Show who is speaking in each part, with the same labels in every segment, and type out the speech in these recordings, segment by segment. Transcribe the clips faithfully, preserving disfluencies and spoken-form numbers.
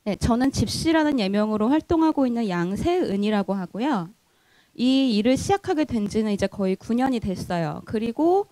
Speaker 1: 네, 저는 집시라는 예명으로 활동하고 있는 양세은이라고 하고요. 이 일을 시작하게 된 지는 이제 거의 구 년이 됐어요. 그리고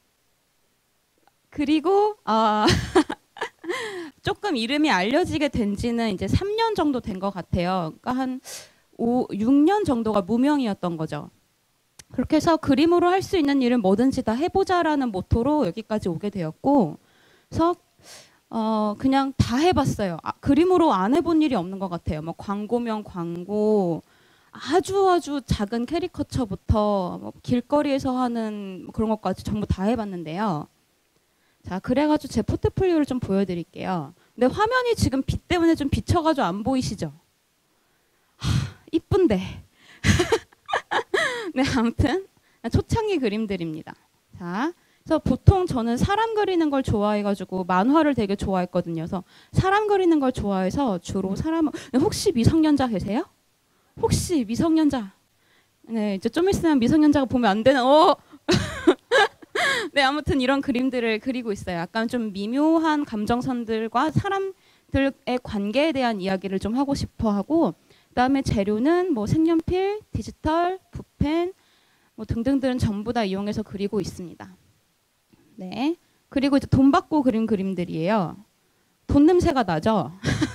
Speaker 1: 그리고 아 조금 이름이 알려지게 된 지는 이제 삼 년 정도 된 것 같아요. 그러니까 한 오, 육 년 정도가 무명이었던 거죠. 그렇게 해서 그림으로 할 수 있는 일은 뭐든지 다 해보자라는 모토로 여기까지 오게 되었고, 그래서 어 그냥 다 해봤어요. 아, 그림으로 안 해본 일이 없는 것 같아요. 뭐 광고면 광고, 아주 아주 작은 캐리커처부터 뭐 길거리에서 하는 뭐 그런 것까지 전부 다 해봤는데요. 자, 그래가지고 제 포트폴리오를 좀 보여드릴게요. 근데 화면이 지금 빛 때문에 좀 비쳐가지고 안 보이시죠? 하, 이쁜데. 네, 아무튼 초창기 그림들입니다. 자, 그래서 보통 저는 사람 그리는 걸 좋아해가지고 만화를 되게 좋아했거든요. 그래서 사람 그리는 걸 좋아해서 주로 사람, 혹시 미성년자 계세요? 혹시 미성년자? 네, 이제 좀 있으면 미성년자가 보면 안 되는, 어! 네, 아무튼 이런 그림들을 그리고 있어요. 약간 좀 미묘한 감정선들과 사람들의 관계에 대한 이야기를 좀 하고 싶어 하고, 그다음에 재료는 뭐 색연필, 디지털, 붓펜, 뭐 등등등 전부 다 이용해서 그리고 있습니다. 네. 그리고 이제 돈 받고 그린 그림들이에요. 돈 냄새가 나죠?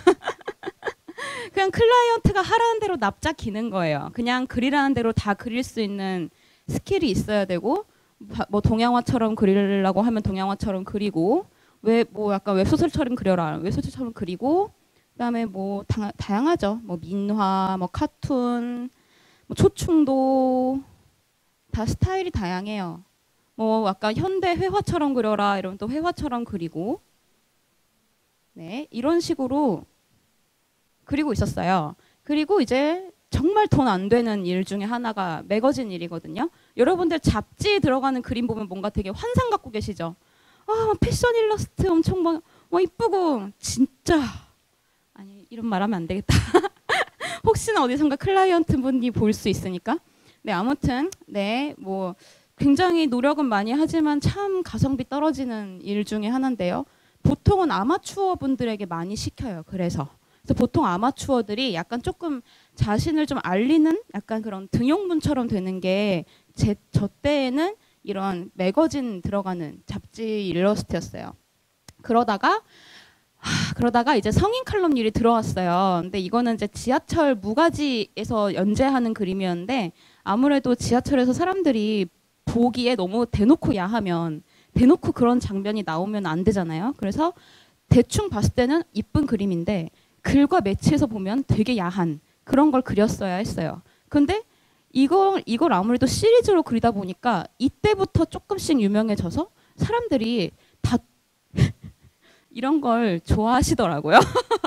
Speaker 1: 그냥 클라이언트가 하라는 대로 납작 기는 거예요. 그냥 그리라는 대로 다 그릴 수 있는 스킬이 있어야 되고, 뭐 동양화처럼 그리려고 하면 동양화처럼 그리고, 왜 뭐 약간 웹소설처럼 그려라, 웹소설처럼 그리고, 그다음에 뭐 다, 다양하죠. 뭐 민화, 뭐 카툰, 뭐 초충도 다 스타일이 다양해요. 뭐 아까 현대 회화처럼 그려라 이러면 또 회화처럼 그리고, 네, 이런 식으로 그리고 있었어요. 그리고 이제 정말 돈 안 되는 일 중에 하나가 매거진 일이거든요. 여러분들 잡지에 들어가는 그림 보면 뭔가 되게 환상 갖고 계시죠? 아, 패션 일러스트 엄청 막, 막 이쁘고 진짜, 아니 이런 말 하면 안 되겠다. 혹시나 어디선가 클라이언트 분이 볼 수 있으니까. 네, 아무튼 네, 뭐 굉장히 노력은 많이 하지만 참 가성비 떨어지는 일 중에 하나인데요. 보통은 아마추어 분들에게 많이 시켜요. 그래서. 그래서 보통 아마추어들이 약간 조금 자신을 좀 알리는 약간 그런 등용문처럼 되는 게 제 저 때에는 이런 매거진 들어가는 잡지 일러스트였어요. 그러다가 하, 그러다가 이제 성인 칼럼 일이 들어왔어요. 근데 이거는 이제 지하철 무가지에서 연재하는 그림이었는데, 아무래도 지하철에서 사람들이 보기에 너무 대놓고 야하면, 대놓고 그런 장면이 나오면 안 되잖아요. 그래서 대충 봤을 때는 이쁜 그림인데 글과 매치해서 보면 되게 야한 그런 걸 그렸어야 했어요. 근데 이걸 이걸 아무래도 시리즈로 그리다 보니까 이때부터 조금씩 유명해져서 사람들이 다 이런 걸 좋아하시더라고요.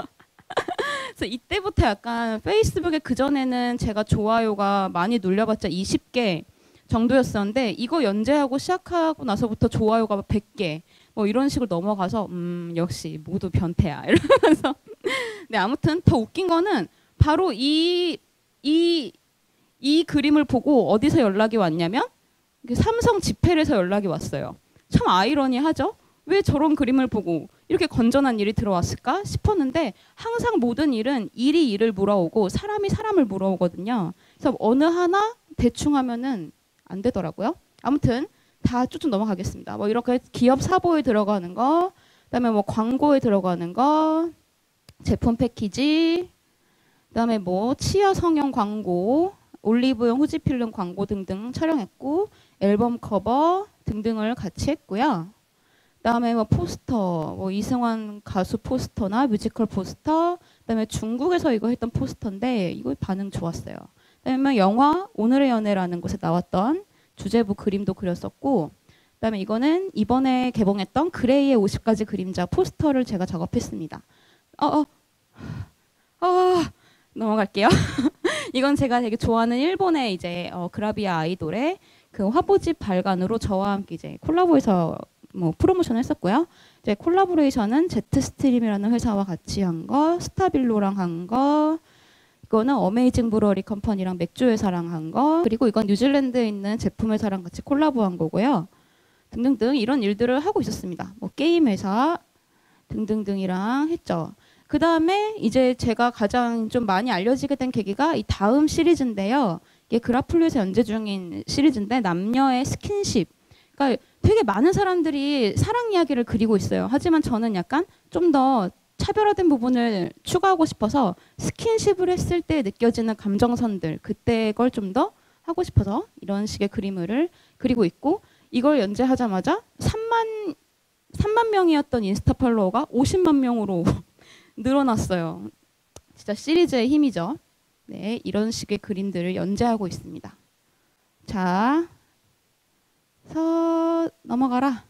Speaker 1: 그래서 이때부터 약간 페이스북에, 그전에는 제가 좋아요가 많이 눌려봤자 이십 개 정도였었는데, 이거 연재하고 시작하고 나서부터 좋아요가 백 개 뭐 이런 식으로 넘어가서 음 역시 모두 변태야 이러면서. 네, 아무튼 더 웃긴 거는 바로 이 이 이 그림을 보고 어디서 연락이 왔냐면 삼성 지펠에서 연락이 왔어요. 참 아이러니하죠? 왜 저런 그림을 보고 이렇게 건전한 일이 들어왔을까 싶었는데, 항상 모든 일은 일이 일을 물어오고 사람이 사람을 물어오거든요. 그래서 어느 하나 대충 하면은 안 되더라고요. 아무튼 다 쭉쭉 넘어가겠습니다. 뭐 이렇게 기업 사보에 들어가는 거, 그다음에 뭐 광고에 들어가는 거, 제품 패키지, 그다음에 뭐 치아 성형 광고, 올리브영 후지 필름 광고 등등 촬영했고, 앨범 커버 등등을 같이 했고요. 그다음에 뭐 포스터, 뭐 이승환 가수 포스터나 뮤지컬 포스터, 그다음에 중국에서 이거 했던 포스터인데 이거 반응 좋았어요. 그다음에 영화 오늘의 연애라는 곳에 나왔던 주제부 그림도 그렸었고, 그다음에 이거는 이번에 개봉했던 그레이의 오십 가지 그림자 포스터를 제가 작업했습니다. 어, 어, 어 넘어갈게요. 이건 제가 되게 좋아하는 일본의 이제 어, 그라비아 아이돌의 그 화보집 발간으로 저와 함께 이제 콜라보해서 뭐 프로모션을 했었고요. 이제 콜라보레이션은 제트스트림이라는 회사와 같이 한 거, 스타빌로랑 한 거, 이거는 어메이징 브루어리 컴퍼니랑 맥주 회사랑 한 거, 그리고 이건 뉴질랜드에 있는 제품 회사랑 같이 콜라보한 거고요. 등등등 이런 일들을 하고 있었습니다. 뭐 게임 회사 등등등이랑 했죠. 그 다음에 이제 제가 가장 좀 많이 알려지게 된 계기가 이 다음 시리즈인데요. 이게 그라플루에서 연재 중인 시리즈인데 남녀의 스킨십. 그러니까 되게 많은 사람들이 사랑 이야기를 그리고 있어요. 하지만 저는 약간 좀 더 차별화된 부분을 추가하고 싶어서 스킨십을 했을 때 느껴지는 감정선들, 그때 걸 좀 더 하고 싶어서 이런 식의 그림을 그리고 있고, 이걸 연재하자마자 삼만, 삼만 명이었던 인스타 팔로워가 오십만 명으로 늘어났어요. 진짜 시리즈의 힘이죠. 네, 이런 식의 그림들을 연재하고 있습니다. 자, 서 넘어가라.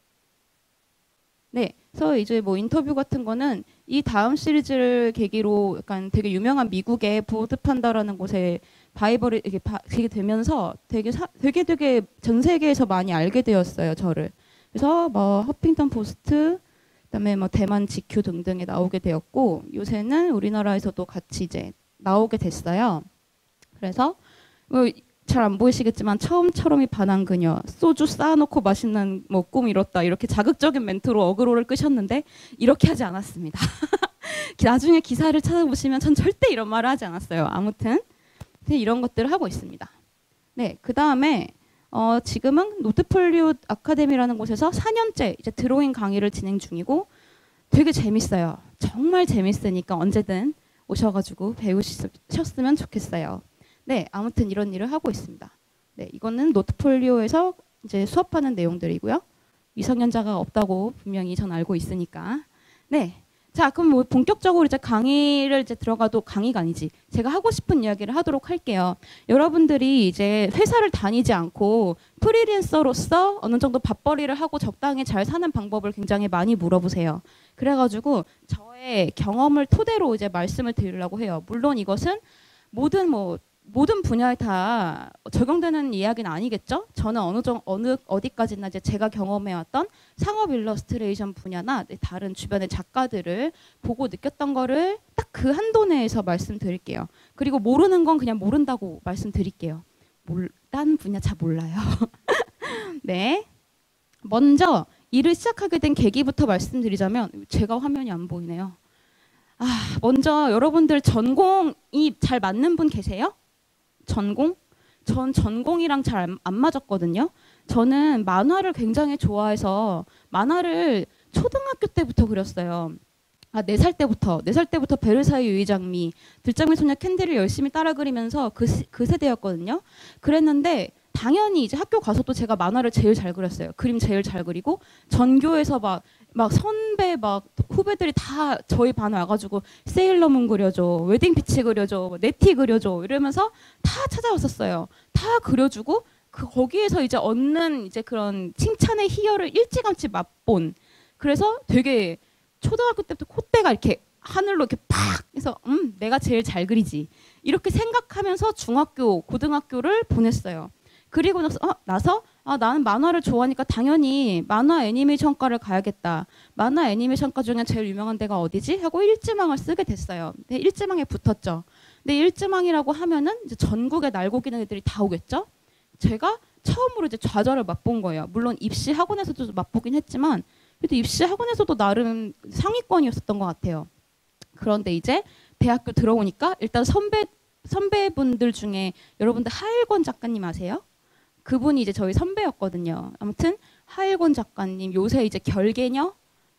Speaker 1: 네, 그래서 이제 뭐 인터뷰 같은 거는 이 다음 시리즈를 계기로 약간 되게 유명한 미국의 보드 판다라는 곳에 바이벌이 이게 게 되면서 되게 사, 되게 되게 전 세계에서 많이 알게 되었어요, 저를. 그래서 뭐 허핑턴 포스트, 그다음에 뭐 대만 지큐 등등에 나오게 되었고, 요새는 우리나라에서도 같이 이제 나오게 됐어요. 그래서 뭐 잘 안 보이시겠지만 처음처럼이 반한 그녀, 소주 쌓아놓고 마시는 뭐 꿈 이뤘다, 이렇게 자극적인 멘트로 어그로를 끄셨는데 이렇게 하지 않았습니다. 나중에 기사를 찾아보시면 전 절대 이런 말을 하지 않았어요. 아무튼 이런 것들을 하고 있습니다. 네, 그 다음에 어, 지금은 노트폴리오 아카데미라는 곳에서 사 년째 이제 드로잉 강의를 진행 중이고 되게 재밌어요. 정말 재밌으니까 언제든 오셔가지고 배우셨으면 좋겠어요. 네, 아무튼 이런 일을 하고 있습니다. 네, 이거는 노트폴리오에서 이제 수업하는 내용들이고요. 미성년자가 없다고 분명히 전 알고 있으니까. 네. 자, 그럼 뭐 본격적으로 이제 강의를 이제 들어가도, 강의가 아니지, 제가 하고 싶은 이야기를 하도록 할게요. 여러분들이 이제 회사를 다니지 않고 프리랜서로서 어느 정도 밥벌이를 하고 적당히 잘 사는 방법을 굉장히 많이 물어보세요. 그래가지고 저의 경험을 토대로 이제 말씀을 드리려고 해요. 물론 이것은 모든 뭐 모든 분야에 다 적용되는 이야기는 아니겠죠? 저는 어느 정도 어느 어디까지나 이제 제가 경험해왔던 상업 일러스트레이션 분야나 다른 주변의 작가들을 보고 느꼈던 거를 딱 그 한도 내에서 말씀드릴게요. 그리고 모르는 건 그냥 모른다고 말씀드릴게요. 몰, 다른 분야 잘 몰라요. 네. 먼저 일을 시작하게 된 계기부터 말씀드리자면, 제가 화면이 안 보이네요. 아, 먼저 여러분들 전공이 잘 맞는 분 계세요? 전공? 전 전공이랑 잘 안 맞았거든요. 저는 만화를 굉장히 좋아해서 만화를 초등학교 때부터 그렸어요. 아, 네 살 때부터. 네 살 때부터 베르사유 유의장미, 들장미 소녀 캔디를 열심히 따라 그리면서 그, 그 세대였거든요. 그랬는데 당연히 이제 학교 가서도 제가 만화를 제일 잘 그렸어요. 그림 제일 잘 그리고 전교에서 막 막 선배 막 후배들이 다 저희 반 와가지고 세일러문 그려줘, 웨딩피치 그려줘, 네티 그려줘 이러면서 다 찾아왔었어요. 다 그려주고 그 거기에서 이제 얻는 이제 그런 칭찬의 희열을 일찌감치 맛본. 그래서 되게 초등학교 때부터 콧대가 이렇게 하늘로 이렇게 팍 해서 음 내가 제일 잘 그리지 이렇게 생각하면서 중학교, 고등학교를 보냈어요. 그리고 나서, 어, 나서 아, 나는 만화를 좋아하니까 당연히 만화 애니메이션과를 가야겠다. 만화 애니메이션과 중에 제일 유명한 데가 어디지? 하고 일지망을 쓰게 됐어요. 근데 일지망에 붙었죠. 근데 일지망이라고 하면은 이제 전국에 날고기는 애들이 다 오겠죠? 제가 처음으로 이제 좌절을 맛본 거예요. 물론 입시 학원에서도 맛보긴 했지만 그래도 입시 학원에서도 나름 상위권이었었던 것 같아요. 그런데 이제 대학교 들어오니까 일단 선배 선배분들 중에 여러분들 하일권 작가님 아세요? 그분이 이제 저희 선배였거든요. 아무튼 하일권 작가님, 요새 이제 결계녀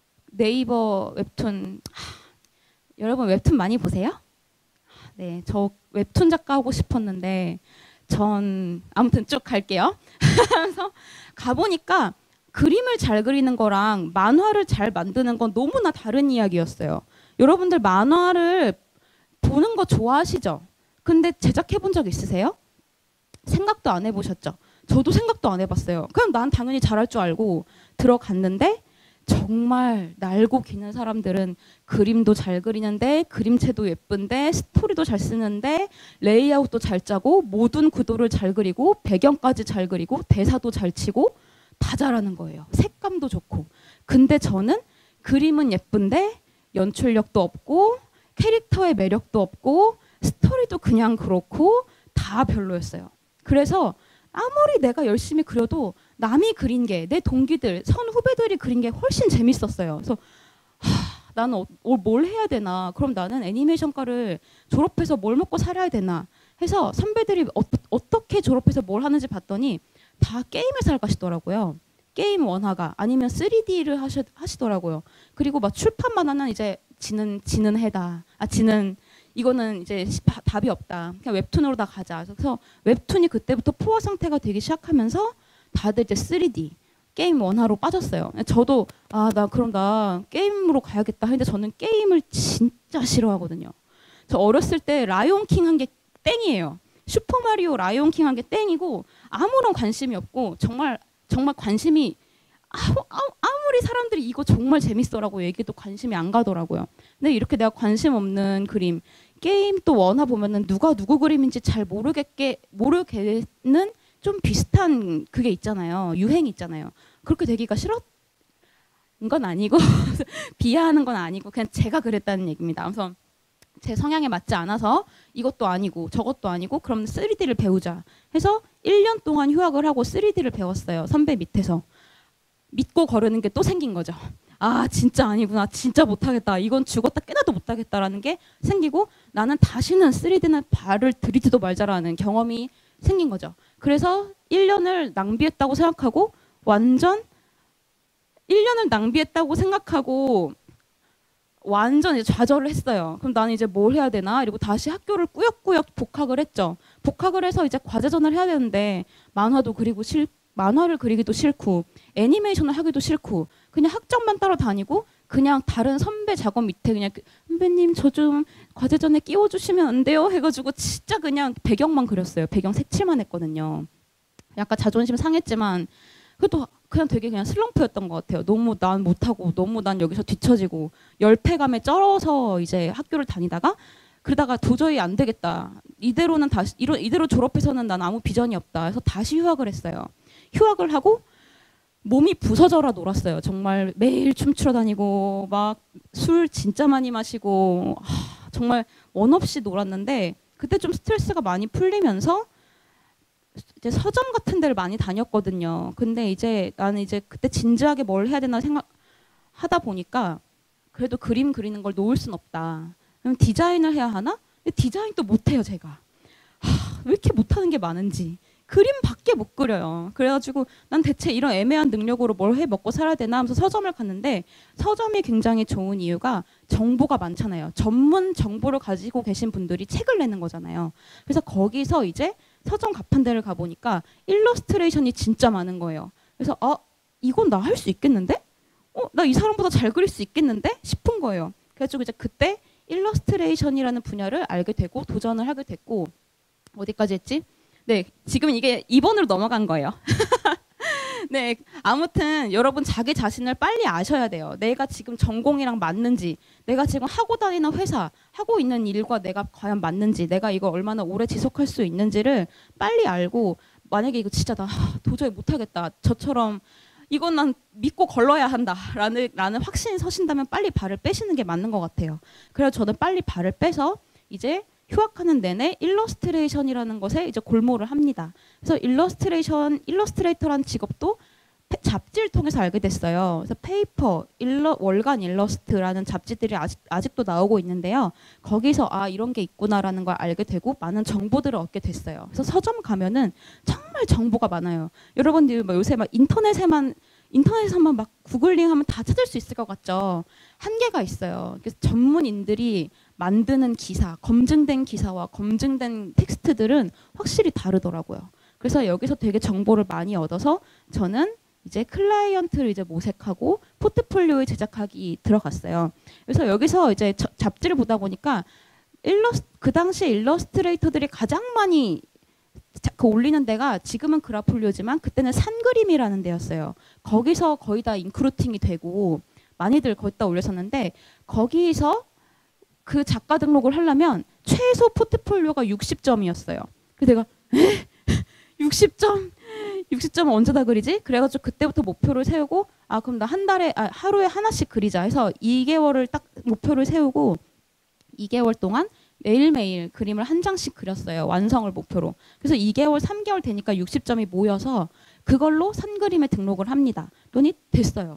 Speaker 1: 네이버 웹툰, 하, 여러분 웹툰 많이 보세요? 네, 저 웹툰 작가 하고 싶었는데 전 아무튼 쭉 갈게요. 그래서 가보니까 그림을 잘 그리는 거랑 만화를 잘 만드는 건 너무나 다른 이야기였어요. 여러분들 만화를 보는 거 좋아하시죠? 근데 제작해 본 적 있으세요? 생각도 안 해보셨죠? 저도 생각도 안 해봤어요. 그냥 난 당연히 잘할 줄 알고 들어갔는데 정말 날고 기는 사람들은 그림도 잘 그리는데 그림체도 예쁜데 스토리도 잘 쓰는데 레이아웃도 잘 짜고 모든 구도를 잘 그리고 배경까지 잘 그리고 대사도 잘 치고 다 잘하는 거예요. 색감도 좋고. 근데 저는 그림은 예쁜데 연출력도 없고 캐릭터의 매력도 없고 스토리도 그냥 그렇고 다 별로였어요. 그래서 아무리 내가 열심히 그려도 남이 그린 게, 내 동기들, 선 후배들이 그린 게 훨씬 재밌었어요. 그래서 하, 나는 어, 어, 뭘 해야 되나? 그럼 나는 애니메이션과를 졸업해서 뭘 먹고 살아야 되나? 해서 선배들이 어, 어떻게 졸업해서 뭘 하는지 봤더니 다 게임 회사를 가시더라고요. 게임 원화가 아니면 쓰리디를 하시, 하시더라고요. 그리고 막 출판만 하는 이제 지는 지는 해다. 아 지는 이거는 이제 시, 바, 답이 없다. 그냥 웹툰으로 다 가자. 그래서 웹툰이 그때부터 포화 상태가 되기 시작하면서 다들 이제 쓰리디 게임 원화로 빠졌어요. 저도 아 나 그럼 나 게임으로 가야겠다 했는데 저는 게임을 진짜 싫어하거든요. 저 어렸을 때 라이온킹 한 게 땡이에요. 슈퍼마리오 라이온킹 한 게 땡이고 아무런 관심이 없고 정말 정말 관심이 아무, 아무리 사람들이 이거 정말 재밌어라고 얘기해도 관심이 안 가더라고요. 근데 이렇게 내가 관심 없는 그림 게임 또 원화 보면은 누가 누구 그림인지 잘 모르겠게 모르겠는 좀 비슷한 그게 있잖아요. 유행이 있잖아요. 그렇게 되기가 싫었던 건 아니고 비하하는 건 아니고 그냥 제가 그랬다는 얘기입니다. 그래서 제 성향에 맞지 않아서 이것도 아니고 저것도 아니고 그럼 쓰리디를 배우자 해서 일 년 동안 휴학을 하고 쓰리디를 배웠어요. 선배 밑에서. 믿고 거르는 게 또 생긴 거죠. 아 진짜 아니구나. 진짜 못하겠다. 이건 죽었다 깨나도 못하겠다라는 게 생기고 나는 다시는 쓰리디는 발을 들이지도 말자라는 경험이 생긴 거죠. 그래서 일 년을 낭비했다고 생각하고 완전 일 년을 낭비했다고 생각하고 완전 이제 좌절을 했어요. 그럼 나는 이제 뭘 해야 되나? 이러고 다시 학교를 꾸역꾸역 복학을 했죠. 복학을 해서 이제 과제전을 해야 되는데 만화도 그리고 싫, 만화를 그리기도 싫고 애니메이션을 하기도 싫고 그냥 학점만 따러 다니고 그냥 다른 선배 작업 밑에 그냥 선배님 저 좀 과제전에 끼워주시면 안 돼요? 해가지고 진짜 그냥 배경만 그렸어요. 배경 색칠만 했거든요. 약간 자존심 상했지만 그래도 그냥 되게 그냥 슬럼프였던 것 같아요. 너무 난 못하고 너무 난 여기서 뒤처지고 열패감에 쩔어서 이제 학교를 다니다가 그러다가 도저히 안 되겠다. 이대로는 다시 이러, 이대로 졸업해서는 난 아무 비전이 없다. 그래서 다시 휴학을 했어요. 휴학을 하고 몸이 부서져라 놀았어요. 정말 매일 춤추러 다니고 막 술 진짜 많이 마시고 하, 정말 원 없이 놀았는데 그때 좀 스트레스가 많이 풀리면서 이제 서점 같은 데를 많이 다녔거든요. 근데 이제 나는 이제 그때 진지하게 뭘 해야 되나 생각하다 보니까 그래도 그림 그리는 걸 놓을 순 없다. 그럼 디자인을 해야 하나? 근데 디자인도 못해요 제가. 하, 왜 이렇게 못하는 게 많은지. 그림밖에 못 그려요. 그래가지고 난 대체 이런 애매한 능력으로 뭘 해 먹고 살아야 되나 하면서 서점을 갔는데 서점이 굉장히 좋은 이유가 정보가 많잖아요. 전문 정보를 가지고 계신 분들이 책을 내는 거잖아요. 그래서 거기서 이제 서점 가판대를 가보니까 일러스트레이션이 진짜 많은 거예요. 그래서 어 이건 나 할 수 있겠는데? 어 나 이 사람보다 잘 그릴 수 있겠는데? 싶은 거예요. 그래가지고 이제 그때 일러스트레이션이라는 분야를 알게 되고 도전을 하게 됐고 어디까지 했지? 네, 지금 이게 이 번으로 넘어간 거예요. 네, 아무튼 여러분 자기 자신을 빨리 아셔야 돼요. 내가 지금 전공이랑 맞는지, 내가 지금 하고 다니는 회사, 하고 있는 일과 내가 과연 맞는지, 내가 이걸 얼마나 오래 지속할 수 있는지를 빨리 알고 만약에 이거 진짜 나 도저히 못하겠다. 저처럼 이건 난 믿고 걸러야 한다라는 라는 확신이 서신다면 빨리 발을 빼시는 게 맞는 것 같아요. 그래서 저는 빨리 발을 빼서 이제 휴학하는 내내 일러스트레이션이라는 것에 이제 골몰을 합니다. 그래서 일러스트레이션, 일러스트레이터라는 직업도 잡지를 통해서 알게 됐어요. 그래서 페이퍼, 일러, 월간 일러스트라는 잡지들이 아직, 아직도 나오고 있는데요. 거기서 아 이런 게 있구나라는 걸 알게 되고 많은 정보들을 얻게 됐어요. 그래서 서점 가면은 정말 정보가 많아요. 여러분들 뭐 요새 막 인터넷에만 인터넷에서만 막 구글링하면 다 찾을 수 있을 것 같죠. 한계가 있어요. 그래서 전문인들이 만드는 기사, 검증된 기사와 검증된 텍스트들은 확실히 다르더라고요. 그래서 여기서 되게 정보를 많이 얻어서 저는 이제 클라이언트를 이제 모색하고 포트폴리오에 제작하기 들어갔어요. 그래서 여기서 이제 저, 잡지를 보다 보니까 일러스, 그 당시 일러스트레이터들이 가장 많이 자, 그 올리는 데가 지금은 그라폴리오지만 그때는 산그림이라는 데였어요. 거기서 거의 다 인크루팅이 되고 많이들 거기다 올렸었는데 거기서 그 작가 등록을 하려면 최소 포트폴리오가 육십 점이었어요. 그래서 내가 에? 육십 점? 육십 점은 언제 다 그리지? 그래가지고 그때부터 목표를 세우고 아 그럼 나 한 달에 아, 하루에 하나씩 그리자 해서 이 개월을 딱 목표를 세우고 이 개월 동안 매일매일 그림을 한 장씩 그렸어요. 완성을 목표로. 그래서 이 개월, 삼 개월 되니까 육십 점이 모여서 그걸로 산그림에 등록을 합니다. 돈이 됐어요.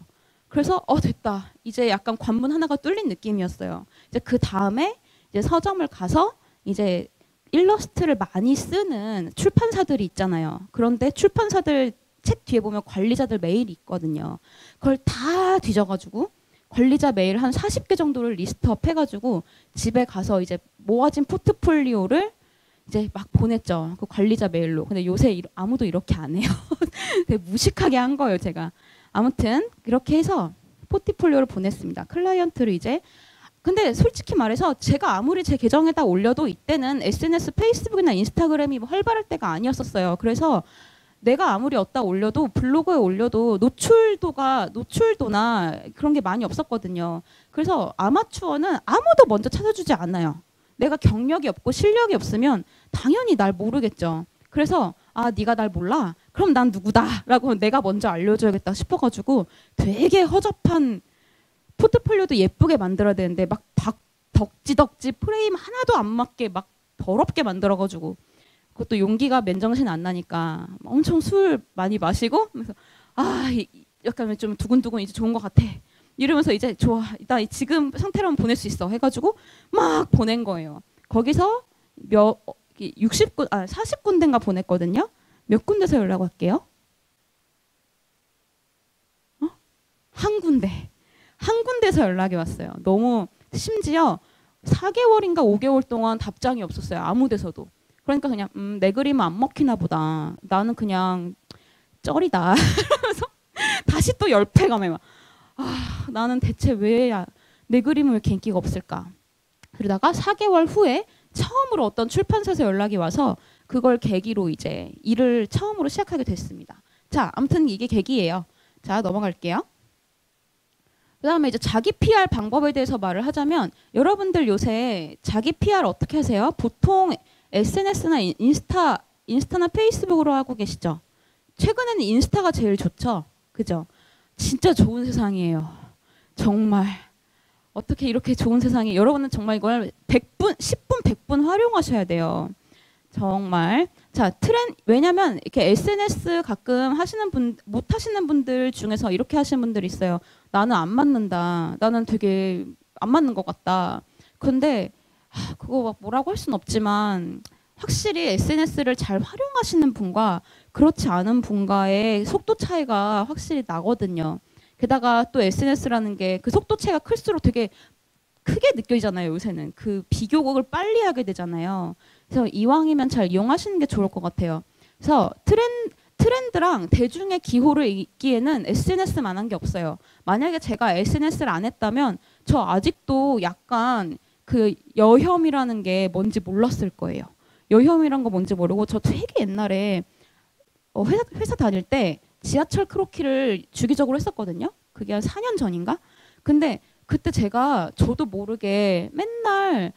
Speaker 1: 그래서 어 됐다. 이제 약간 관문 하나가 뚫린 느낌이었어요. 이제 그 다음에 이제 서점을 가서 이제 일러스트를 많이 쓰는 출판사들이 있잖아요. 그런데 출판사들 책 뒤에 보면 관리자들 메일이 있거든요. 그걸 다 뒤져가지고 관리자 메일 한 사십 개 정도를 리스트업 해가지고 집에 가서 이제 모아진 포트폴리오를 이제 막 보냈죠. 그 관리자 메일로. 근데 요새 아무도 이렇게 안 해요. 되게 무식하게 한 거예요, 제가. 아무튼 이렇게 해서 포트폴리오를 보냈습니다. 클라이언트를 이제. 근데 솔직히 말해서 제가 아무리 제 계정에다 올려도 이때는 에스엔에스 페이스북이나 인스타그램이 뭐 활발할 때가 아니었었어요. 그래서 내가 아무리 어디다 올려도 블로그에 올려도 노출도가 노출도나 그런 게 많이 없었거든요. 그래서 아마추어는 아무도 먼저 찾아주지 않아요. 내가 경력이 없고 실력이 없으면 당연히 날 모르겠죠. 그래서 아 네가 날 몰라? 그럼 난 누구다? 라고 내가 먼저 알려줘야겠다 싶어가지고 되게 허접한 포트폴리오도 예쁘게 만들어야 되는데 막 덕, 덕지덕지 프레임 하나도 안 맞게 막 더럽게 만들어가지고 그것도 용기가 맨정신 안 나니까 엄청 술 많이 마시고 그래서 아 약간 좀 두근두근 이제 좋은 것 같아 이러면서 이제 좋아 나 지금 상태로만 보낼 수 있어 해가지고 막 보낸 거예요. 거기서 몇 육십 군 아 사십 군데인가 보냈거든요. 몇 군데서 연락 할게요? 어? 한 군데. 한 군데서 연락이 왔어요. 너무 심지어 사 개월인가 오 개월 동안 답장이 없었어요. 아무 데서도. 그러니까 그냥 음, 내 그림은 안 먹히나 보다. 나는 그냥 쩔이다. 그러면서 다시 또 열패감에 막 아, 나는 대체 왜 내 그림은 왜 이렇게 인기가 없을까? 그러다가 사 개월 후에 처음으로 어떤 출판사에서 연락이 와서 그걸 계기로 이제 일을 처음으로 시작하게 됐습니다. 자, 아무튼 이게 계기예요. 자, 넘어갈게요. 그 다음에 이제 자기 피알 방법에 대해서 말을 하자면 여러분들 요새 자기 피알 어떻게 하세요? 보통 에스엔에스나 인스타, 인스타나 페이스북으로 하고 계시죠? 최근에는 인스타가 제일 좋죠? 그죠? 진짜 좋은 세상이에요. 정말. 어떻게 이렇게 좋은 세상에 여러분은 정말 이걸 백 분, 십 분, 백 분 활용하셔야 돼요. 정말. 자, 트렌 왜냐면 이렇게 에스엔에스 가끔 하시는 분, 못 하시는 분들 중에서 이렇게 하시는 분들이 있어요. 나는 안 맞는다. 나는 되게 안 맞는 것 같다. 근데 하, 그거 막 뭐라고 할 수는 없지만 확실히 에스엔에스를 잘 활용하시는 분과 그렇지 않은 분과의 속도 차이가 확실히 나거든요. 게다가 또 에스엔에스라는 게 그 속도 차이가 클수록 되게 크게 느껴지잖아요. 요새는 그 비교곡을 빨리 하게 되잖아요. 그래서 이왕이면 잘 이용하시는 게 좋을 것 같아요. 그래서 트렌, 트렌드랑 대중의 기호를 잇기에는 에스엔에스만한 게 없어요. 만약에 제가 에스엔에스를 안 했다면 저 아직도 약간 그 여혐이라는 게 뭔지 몰랐을 거예요. 여혐이란 거 뭔지 모르고 저 되게 옛날에 어 회사, 회사 다닐 때 지하철 크로키를 주기적으로 했었거든요. 그게 한 사 년 전인가? 근데 그때 제가 저도 모르게 맨날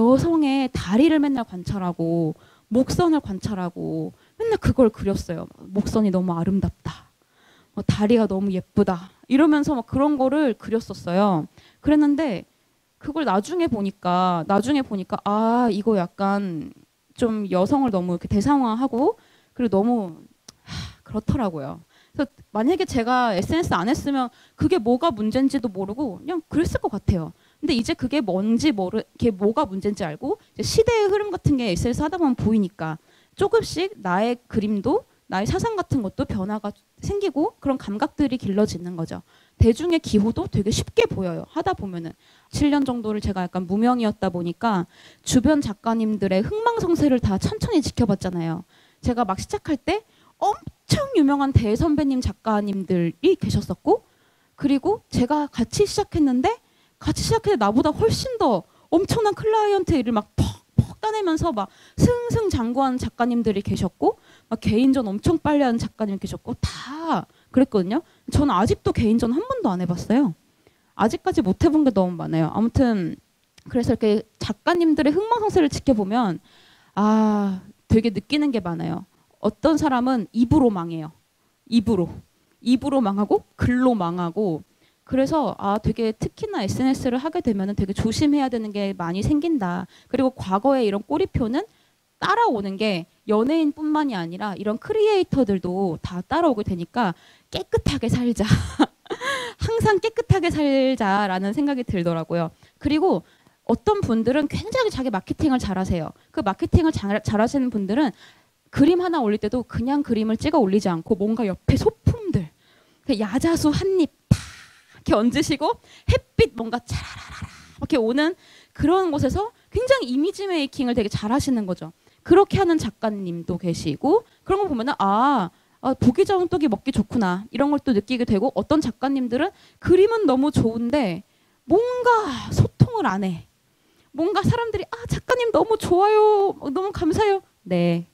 Speaker 1: 여성의 다리를 맨날 관찰하고 목선을 관찰하고 맨날 그걸 그렸어요. 목선이 너무 아름답다. 어, 다리가 너무 예쁘다. 이러면서 막 그런 거를 그렸었어요. 그랬는데 그걸 나중에 보니까 나중에 보니까 아 이거 약간 좀 여성을 너무 이렇게 대상화하고 그리고 너무 하, 그렇더라고요. 그래서 만약에 제가 에스엔에스 안 했으면 그게 뭐가 문제인지도 모르고 그냥 그랬을 것 같아요. 근데 이제 그게 뭔지 모르, 그게 뭐가 문제인지 알고 이제 시대의 흐름 같은 게 에스엔에스 하다 보면 보이니까 조금씩 나의 그림도 나의 사상 같은 것도 변화가 생기고 그런 감각들이 길러지는 거죠. 대중의 기호도 되게 쉽게 보여요. 하다 보면은 칠 년 정도를 제가 약간 무명이었다 보니까 주변 작가님들의 흥망성쇠를 다 천천히 지켜봤잖아요. 제가 막 시작할 때 엄청 유명한 대선배님 작가님들이 계셨었고 그리고 제가 같이 시작했는데 같이 시작했는데 나보다 훨씬 더 엄청난 클라이언트 일을 막 퍽퍽 따내면서 막 승승장구한 작가님들이 계셨고 막 개인전 엄청 빨리 하는 작가님 계셨고 다 그랬거든요. 저는 아직도 개인전 한 번도 안 해봤어요. 아직까지 못 해본 게 너무 많아요. 아무튼 그래서 이렇게 작가님들의 흥망성쇠를 지켜보면 아 되게 느끼는 게 많아요. 어떤 사람은 입으로 망해요. 입으로. 입으로 망하고 글로 망하고 그래서 아 되게 특히나 에스엔에스를 하게 되면 되게 조심해야 되는 게 많이 생긴다. 그리고 과거에 이런 꼬리표는 따라오는 게 연예인뿐만이 아니라 이런 크리에이터들도 다 따라오게 되니까 깨끗하게 살자. 항상 깨끗하게 살자라는 생각이 들더라고요. 그리고 어떤 분들은 굉장히 자기 마케팅을 잘하세요. 그 마케팅을 잘, 잘하시는 분들은 그림 하나 올릴 때도 그냥 그림을 찍어 올리지 않고 뭔가 옆에 소품들, 야자수 한 입 탁 이렇게 얹으시고 햇빛 뭔가 차라라라 이렇게 오는 그런 곳에서 굉장히 이미지 메이킹을 되게 잘하시는 거죠. 그렇게 하는 작가님도 계시고 그런 거 보면은 아, 아 보기 좋은 떡이 먹기 좋구나 이런 걸 또 느끼게 되고 어떤 작가님들은 그림은 너무 좋은데 뭔가 소통을 안 해. 뭔가 사람들이 아 작가님 너무 좋아요, 너무 감사해요. 네,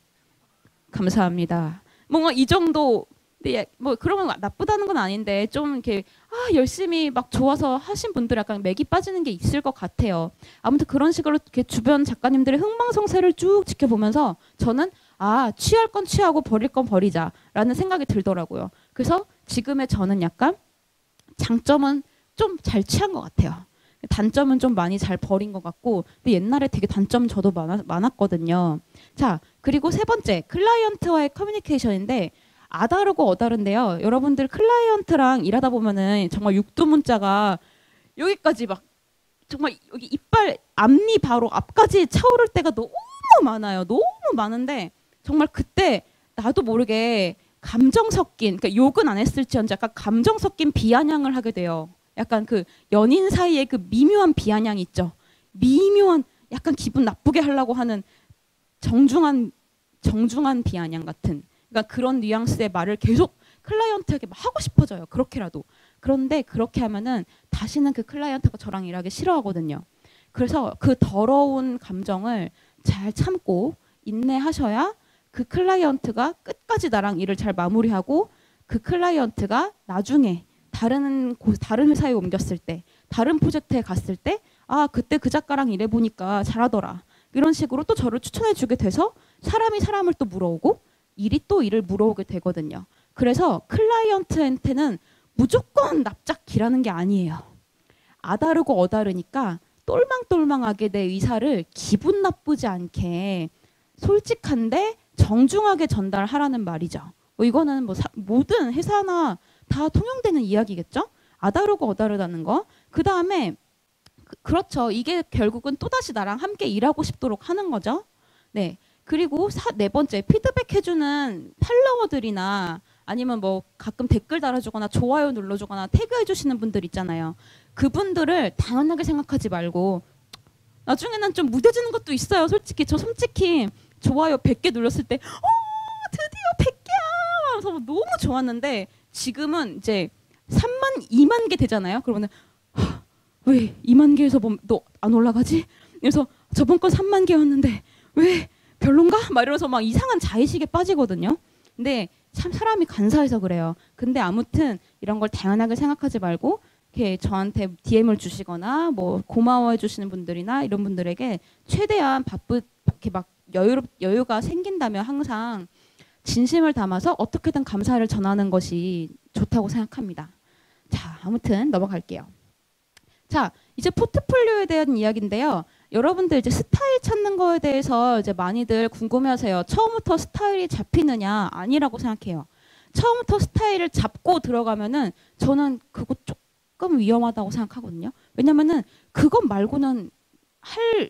Speaker 1: 감사합니다. 뭔가 이 정도. 네, 뭐 그러면 나쁘다는 건 아닌데 좀 이렇게 아 열심히 막 좋아서 하신 분들 약간 맥이 빠지는 게 있을 것 같아요. 아무튼 그런 식으로 이렇게 주변 작가님들의 흥망성쇠를 쭉 지켜보면서 저는 아 취할 건 취하고 버릴 건 버리자라는 생각이 들더라고요. 그래서 지금의 저는 약간 장점은 좀 잘 취한 것 같아요. 단점은 좀 많이 잘 버린 것 같고 근데 옛날에 되게 단점 저도 많아, 많았거든요. 자 그리고 세 번째 클라이언트와의 커뮤니케이션인데 아다르고 어다른데요. 여러분들 클라이언트랑 일하다 보면은 정말 육두문자가 여기까지 막 정말 여기 이빨 앞니 바로 앞까지 차오를 때가 너무 많아요. 너무 많은데 정말 그때 나도 모르게 감정 섞인 그러니까 욕은 안 했을지언정 약간 감정 섞인 비아냥을 하게 돼요. 약간 그 연인 사이에 그 미묘한 비아냥 있죠. 미묘한 약간 기분 나쁘게 하려고 하는 정중한 정중한 비아냥 같은 그러니까 그런 뉘앙스의 말을 계속 클라이언트에게 막 하고 싶어져요. 그렇게라도. 그런데 그렇게 하면은 다시는 그 클라이언트가 저랑 일하기 싫어하거든요. 그래서 그 더러운 감정을 잘 참고 인내하셔야 그 클라이언트가 끝까지 나랑 일을 잘 마무리하고 그 클라이언트가 나중에 다른 곳, 다른 회사에 옮겼을 때 다른 프로젝트에 갔을 때 아 그때 그 작가랑 일해보니까 잘하더라. 이런 식으로 또 저를 추천해주게 돼서 사람이 사람을 또 물어오고 일이 또 일을 물어오게 되거든요. 그래서 클라이언트한테는 무조건 납작기라는 게 아니에요. 아다르고 어다르니까 똘망똘망하게 내 의사를 기분 나쁘지 않게 솔직한데 정중하게 전달하라는 말이죠. 뭐 이거는 뭐 사, 모든 회사나 다 통용되는 이야기겠죠. 아다르고 어다르다는 거. 그 다음에 그, 그렇죠. 이게 결국은 또다시 나랑 함께 일하고 싶도록 하는 거죠. 네. 그리고 사, 네 번째 피드백 해주는 팔로워들이나 아니면 뭐 가끔 댓글 달아주거나 좋아요 눌러주거나 태그해주시는 분들 있잖아요. 그분들을 당연하게 생각하지 말고 나중에는 좀 무뎌지는 것도 있어요. 솔직히 저 솔직히 좋아요 백 개 눌렀을 때 어, 드디어 백 개야! 그래서 너무 좋았는데 지금은 이제 삼만, 이만 개 되잖아요. 그러면은 왜 이만 개에서 뭐 너 안 올라가지? 그래서 저번 건 삼만 개였는데 왜 별론가? 막 이러면서 막 이상한 자의식에 빠지거든요. 근데 참 사람이 간사해서 그래요. 근데 아무튼 이런 걸 당연하게 생각하지 말고 이렇게 저한테 디엠을 주시거나 뭐 고마워해 주시는 분들이나 이런 분들에게 최대한 바쁘 이렇게 막 여유 여유가 생긴다면 항상 진심을 담아서 어떻게든 감사를 전하는 것이 좋다고 생각합니다. 자, 아무튼 넘어갈게요. 자, 이제 포트폴리오에 대한 이야기인데요. 여러분들 이제 스타일 찾는 거에 대해서 이제 많이들 궁금해하세요. 처음부터 스타일이 잡히느냐? 아니라고 생각해요. 처음부터 스타일을 잡고 들어가면은 저는 그거 조금 위험하다고 생각하거든요. 왜냐면은 그것 말고는 할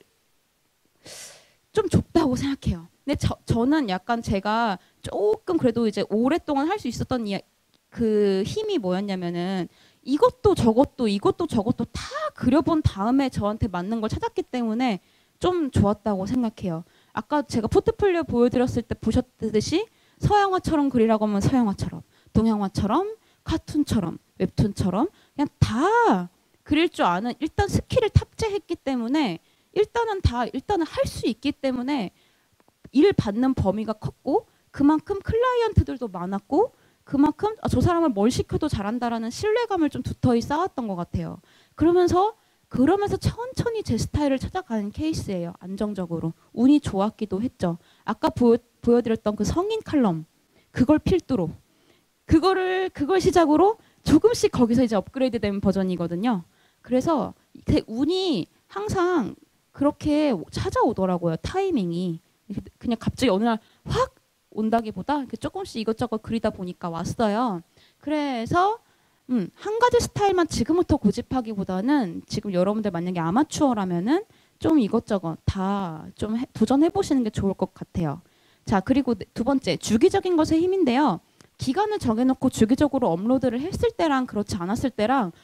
Speaker 1: 좀 좁다고 생각해요. 근데 저, 저는 약간 제가 조금 그래도 이제 오랫동안 할 수 있었던 이야, 그 힘이 뭐였냐면은 이것도 저것도 이것도 저것도 다 그려본 다음에 저한테 맞는 걸 찾았기 때문에 좀 좋았다고 생각해요. 아까 제가 포트폴리오 보여드렸을 때 보셨듯이 서양화처럼 그리라고 하면 서양화처럼, 동양화처럼, 카툰처럼, 웹툰처럼 그냥 다 그릴 줄 아는 일단 스킬을 탑재했기 때문에 일단은 다 일단은 할 수 있기 때문에 일 받는 범위가 컸고 그만큼 클라이언트들도 많았고 그만큼 아, 저 사람을 뭘 시켜도 잘한다라는 신뢰감을 좀 두터이 쌓았던 것 같아요. 그러면서 그러면서 천천히 제 스타일을 찾아가는 케이스예요. 안정적으로. 운이 좋았기도 했죠. 아까 보여, 보여드렸던 그 성인 칼럼 그걸 필두로 그거를 그걸 시작으로 조금씩 거기서 이제 업그레이드된 버전이거든요. 그래서 제 운이 항상 그렇게 찾아오더라고요. 타이밍이. 그냥 갑자기 어느 날 확 온다기보다 조금씩 이것저것 그리다 보니까 왔어요. 그래서 음, 한 가지 스타일만 지금부터 고집하기보다는 지금 여러분들 만약에 아마추어라면은 좀 이것저것 다 좀 도전해 보시는 게 좋을 것 같아요. 자, 그리고 두 번째, 주기적인 것의 힘인데요. 기간을 정해놓고 주기적으로 업로드를 했을 때랑 그렇지 않았을 때랑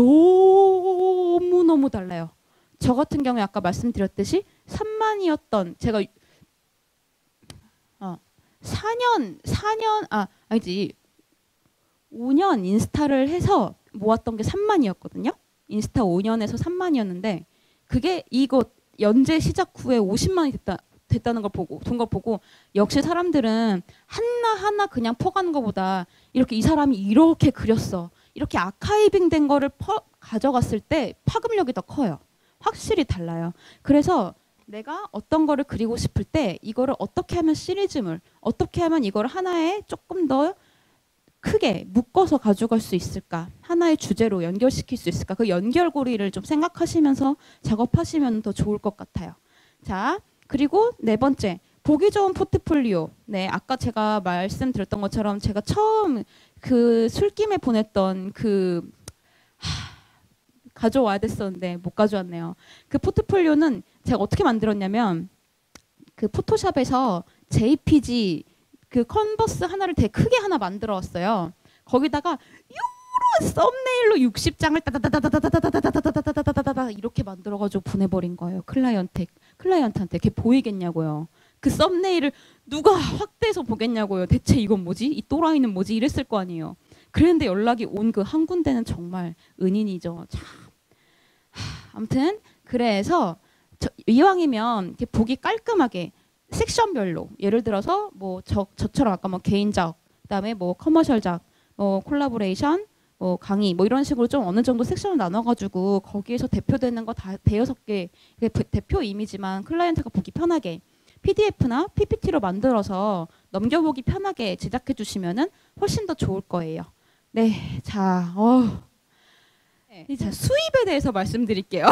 Speaker 1: 너무너무 달라요. 저 같은 경우에 아까 말씀드렸듯이 삼만이었던 제가 어, 사 년, 사 년, 아, 아니지. 오 년 인스타를 해서 모았던 게 삼만이었거든요. 인스타 오 년에서 삼만이었는데 그게 이거 연재 시작 후에 오십만이 됐다, 됐다는 걸 보고, 돈 걸 보고 역시 사람들은 하나하나 그냥 퍼가는 것보다 이렇게 이 사람이 이렇게 그렸어. 이렇게 아카이빙 된 거를 퍼, 가져갔을 때 파급력이 더 커요. 확실히 달라요. 그래서 내가 어떤 거를 그리고 싶을 때 이거를 어떻게 하면 시리즈물, 어떻게 하면 이거를 하나에 조금 더 크게 묶어서 가져갈 수 있을까? 하나의 주제로 연결시킬 수 있을까? 그 연결고리를 좀 생각하시면서 작업하시면 더 좋을 것 같아요. 자, 그리고 네 번째, 보기 좋은 포트폴리오. 네, 아까 제가 말씀드렸던 것처럼 제가 처음 그 술김에 보냈던 그 하, 가져와야 됐었는데 못 가져왔네요. 그 포트폴리오는 제가 어떻게 만들었냐면 그 포토샵에서 제이피지 그 컨버스 하나를 되게 크게 하나 만들어 왔어요. 거기다가 요런 썸네일로 육십 장을 따다다다다다다다다다다다다다다다다다 이렇게 만들어가지고 보내버린 거예요. 클라이언트 클라이언트한테. 걔 보이겠냐고요. 그 썸네일을 누가 확대해서 보겠냐고요. 대체 이건 뭐지? 이 또라이는 뭐지? 이랬을 거 아니에요. 그랬는데 연락이 온 그 한 군데는 정말 은인이죠. 참. 하, 아무튼 그래서 저, 이왕이면 이렇게 보기 깔끔하게 섹션별로 예를 들어서 뭐 저, 저처럼 아까 뭐 개인작, 그다음에 뭐 커머셜작, 뭐 콜라보레이션, 뭐 강의 뭐 이런 식으로 좀 어느 정도 섹션을 나눠가지고 거기에서 대표되는 거 다 대여섯 개 대표 이미지만 클라이언트가 보기 편하게 피디에프나 피피티로 만들어서 넘겨보기 편하게 제작해 주시면은 훨씬 더 좋을 거예요. 네, 자, 어, 네, 자 수입에 대해서 말씀드릴게요.